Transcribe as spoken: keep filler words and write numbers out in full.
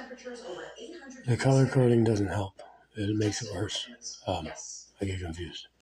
The color coding doesn't help. It makes it worse. Um, I get confused.